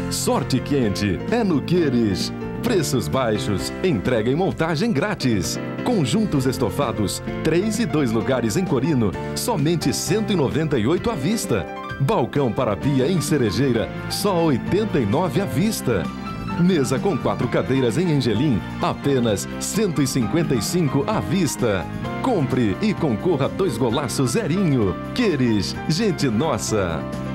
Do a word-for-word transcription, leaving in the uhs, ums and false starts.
Sorte quente é no Queires. Preços baixos, entrega e montagem grátis. Conjuntos estofados, três e dois lugares em Corino, somente cento e noventa e oito à vista. Balcão para pia em Cerejeira, só oitenta e nove à vista. Mesa com quatro cadeiras em Angelim, apenas cento e cinquenta e cinco à vista. Compre e concorra a dois golaços zerinho. Queires, gente nossa!